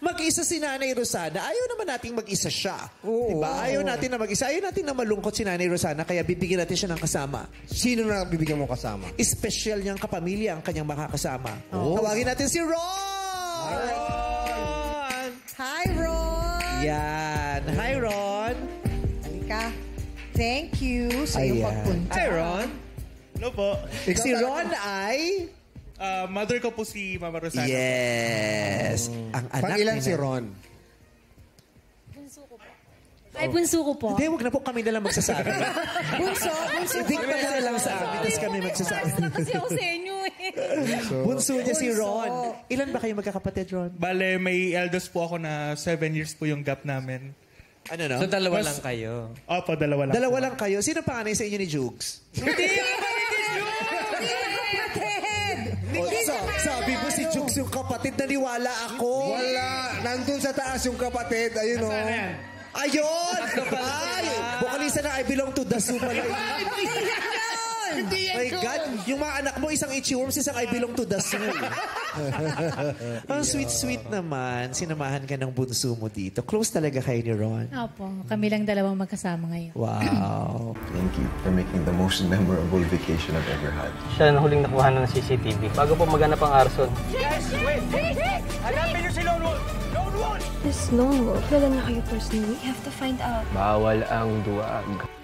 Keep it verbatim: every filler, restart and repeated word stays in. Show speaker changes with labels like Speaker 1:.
Speaker 1: mag-isa si Nanay Rosana. Ayaw naman nating mag-isa siya.
Speaker 2: Oo,
Speaker 1: diba? Ayaw
Speaker 2: oo.
Speaker 1: natin na mag-isa. Ayaw natin na malungkot si Nanay Rosana, kaya bibigyan natin siya ng kasama.
Speaker 2: Sino na bibigyan mo kasama?
Speaker 1: Espesyal niyang kapamilya ang kanyang makakasama.
Speaker 2: Oh.
Speaker 1: Tawagin natin si Ron! Ron!
Speaker 3: Hi, Ron!
Speaker 1: Yan. Hi, Ron.
Speaker 3: Halika. Thank you sa iyong
Speaker 1: Ayan.
Speaker 3: pagpunta.
Speaker 1: Hi, Ron.
Speaker 4: Hello po.
Speaker 1: Si Ron ay...
Speaker 4: Ah, mother ko po si Mama Rosana.
Speaker 1: Yes. Ang anak
Speaker 2: Pang-ilan
Speaker 1: ni
Speaker 2: si
Speaker 1: Nan-
Speaker 2: Ron?
Speaker 5: Ay, bunso ko po.
Speaker 1: Hindi, huwag na po kami nalang magsasabi.
Speaker 3: Bunso, bunso
Speaker 1: Hindi ka na lang sa amin, tapos kami magsasabi.
Speaker 5: Basta kasi ako sa inyo eh.
Speaker 1: Bunso niya si
Speaker 3: Bunso.
Speaker 1: Ron. Ilan ba kayo magkakapatid, Ron?
Speaker 4: Bale, may eldest po ako na seven years po yung gap namin.
Speaker 1: Ano, no?
Speaker 6: So, dalawa
Speaker 4: Mas-
Speaker 6: lang kayo.
Speaker 4: Opo, dalawa lang.
Speaker 1: Dalawa
Speaker 4: po.
Speaker 1: lang kayo. Sino panganay sa inyo ni Jukes?
Speaker 3: Kapatid!
Speaker 1: O, sa- sabi mo si Jukes yung kapatid, naniwala ako.
Speaker 2: Wala. Nandun sa taas yung kapatid. Ayun o.
Speaker 1: Ayun! Ay! Bukalisa na I belong to the zoo pala. My God, yung mga anak mo, isang itchy-worms, isang I belong to the zoo. Ang sweet-sweet naman. Sinamahan ka ng bunso mo dito. Close talaga kayo ni Ron.
Speaker 5: Opo, kami lang dalawang magkasama ngayon.
Speaker 1: Wow.
Speaker 7: Thank you for making the most memorable vacation I've ever had.
Speaker 8: Siya na huling nakuha ng C C T V bago po maganap ang arson.
Speaker 9: This Lone Wolf, kilala niya kayo personally. We have to find out.
Speaker 8: Bawal ang duwag.